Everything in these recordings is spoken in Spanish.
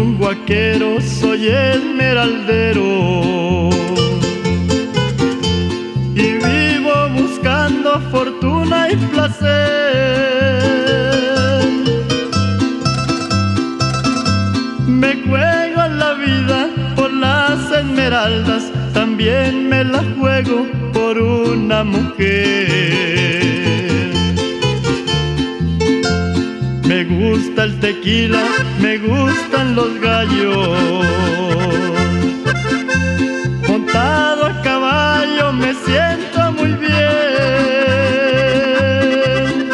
un guaquero, soy esmeraldero y vivo buscando fortuna y placer. Me juego la vida por las esmeraldas, también me la juego por una mujer. Me gusta el tequila, me gustan los gallos. Montado a caballo me siento muy bien.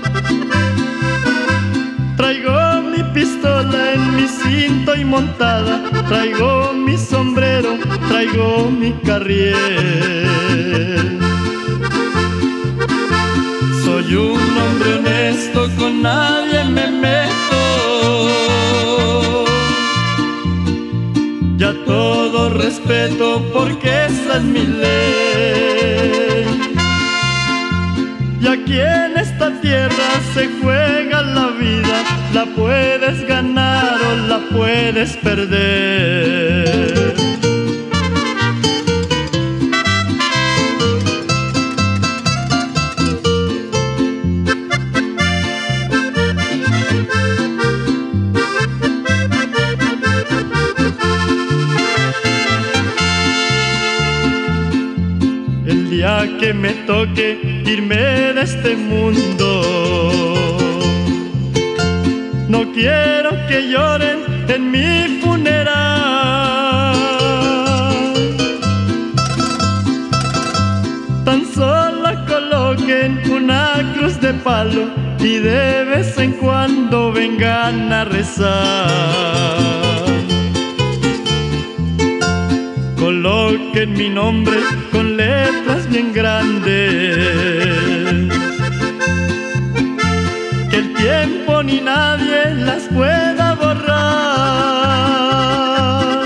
Traigo mi pistola en mi cinto y montada, traigo mi sombrero, traigo mi carriel. Soy un hombre honesto, con nadie me meto. Ya todo respeto porque esa es mi ley. Y aquí en esta tierra se juega la vida, la puedes ganar o la puedes perder. El día que me toque irme de este mundo, no quiero que lloren en mi funeral. Tan solo coloquen una cruz de palo y de vez en cuando vengan a rezar. Coloquen mi nombre con letras bien grandes, que el tiempo ni nadie las pueda borrar.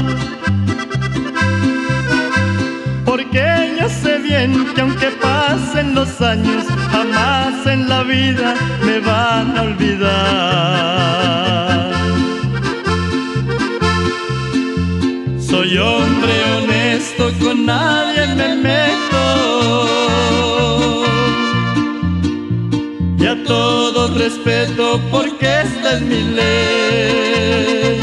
Porque yo sé bien que aunque pasen los años, jamás en la vida me van a olvidar. Soy hombre honesto, con nadie me meto. Y a todos respeto porque esta es mi ley.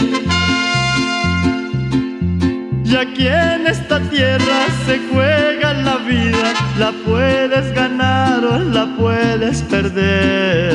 Y aquí en esta tierra se juega la vida, la puedes ganar o la puedes perder.